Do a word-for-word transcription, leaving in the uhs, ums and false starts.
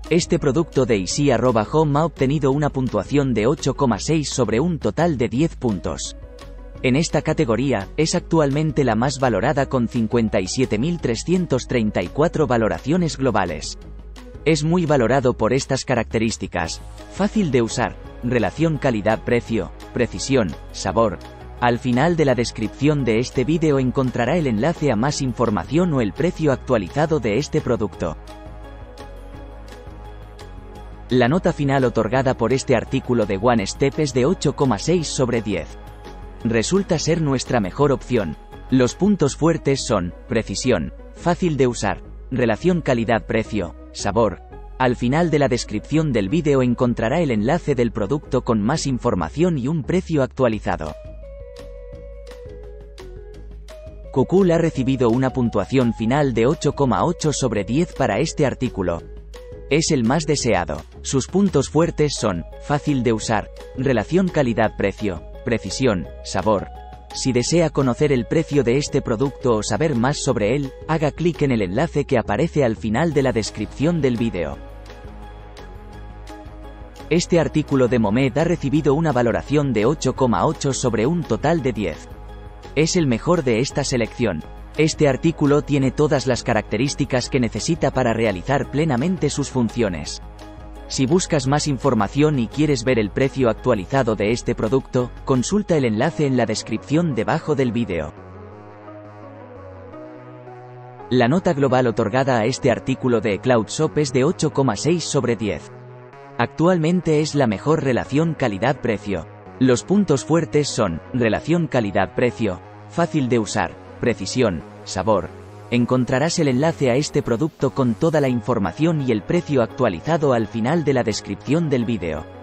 Este producto de Easy arroba home ha obtenido una puntuación de ocho coma seis sobre un total de diez puntos. En esta categoría, es actualmente la más valorada con cincuenta y siete mil trescientas treinta y cuatro valoraciones globales. Es muy valorado por estas características: fácil de usar, relación calidad-precio, precisión, sabor. Al final de la descripción de este vídeo encontrará el enlace a más información o el precio actualizado de este producto. La nota final otorgada por este artículo de One Step es de ocho coma seis sobre diez. Resulta ser nuestra mejor opción. Los puntos fuertes son: precisión, fácil de usar, relación calidad-precio, sabor. Al final de la descripción del vídeo encontrará el enlace del producto con más información y un precio actualizado. Kukul ha recibido una puntuación final de ocho coma ocho sobre diez para este artículo. Es el más deseado. Sus puntos fuertes son: fácil de usar, relación calidad-precio, precisión, sabor. Si desea conocer el precio de este producto o saber más sobre él, haga clic en el enlace que aparece al final de la descripción del vídeo. Este artículo de Momed ha recibido una valoración de ocho coma ocho sobre un total de diez. Es el mejor de esta selección. Este artículo tiene todas las características que necesita para realizar plenamente sus funciones. Si buscas más información y quieres ver el precio actualizado de este producto, consulta el enlace en la descripción debajo del vídeo. La nota global otorgada a este artículo de Cloudshop es de ocho coma seis sobre diez. Actualmente es la mejor relación calidad-precio. Los puntos fuertes son: relación calidad-precio, fácil de usar, precisión, sabor. Encontrarás el enlace a este producto con toda la información y el precio actualizado al final de la descripción del vídeo.